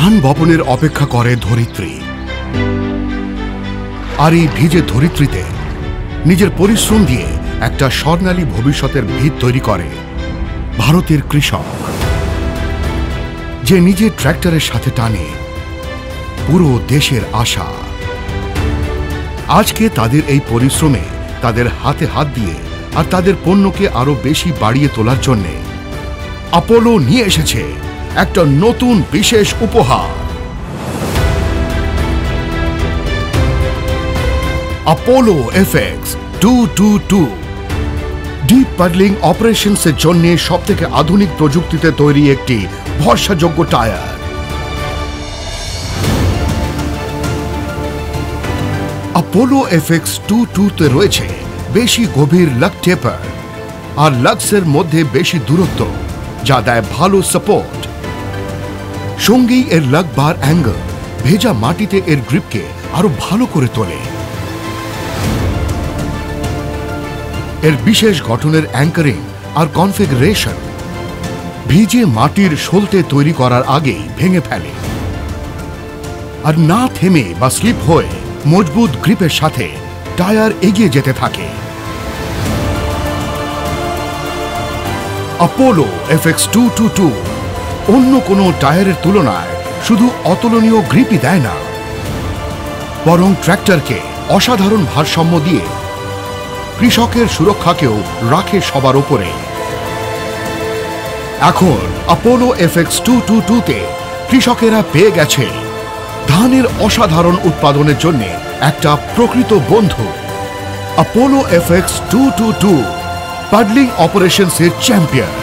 ধান বপনের অপেক্ষা করে ধরিত্রী। আর এই ভিজে ধরিত্রীতে নিজের পরিশ্রম দিয়ে একটা স্বর্ণালী ভবিষ্যতের ভিত তৈরি করে ভারতের কৃষক, যে নিজের ট্র্যাক্টরের সাথে টানে পুরো দেশের আশা। আজকে তাদের এই পরিশ্রমে তাদের হাতে হাত দিয়ে আর তাদের পণ্যকে আরো বেশি বাড়িয়ে তোলার জন্য অ্যাপোলো নিয়ে এসেছে একটা নতুন বিশেষ উপহার। অ্যাপোলো FX 222 ডিপ পাডলিং অপারেশনসের জন্য সবথেকে আধুনিক প্রযুক্তিতে তৈরি একটি ভরসাযোগ্য টায়ার। অ্যাপোলো FX 22 রয়েছে বেশি গভীর লাগ টেপার আর লাক্সের মধ্যে বেশি দূরত্ব, যা দেয় ভালো সাপোর্ট। সঙ্গেই এর লাগ বার অ্যাঙ্গেল ভেজা মাটিতে এর গ্রিপকে আরো ভালো করে তোলে। এর বিশেষ গঠনের অ্যাঙ্কারিং আর কনফিগারেশন ভিজে মাটির সলতে তৈরি করার আগেই ভেঙে ফেলে আর না থেমে বা স্লিপ হয়ে মজবুত গ্রিপের সাথে টায়ার এগিয়ে যেতে থাকে। অ্যাপোলো FX 222 অন্য কোনো টায়ারের তুলনায় শুধু অতুলনীয় গ্রিপই দেয় না, বরং ট্র্যাক্টরকে অসাধারণ ভারসাম্য দিয়ে কৃষকের সুরক্ষাকেও রাখে সবার উপরে। এখন অ্যাপোলো FX 222-তে কৃষকেরা পেয়ে গেছে ধানের অসাধারণ উৎপাদনের জন্য একটা প্রকৃত বন্ধু। অ্যাপোলো FX 222 পাডলিং অপারেশনসের চ্যাম্পিয়ন।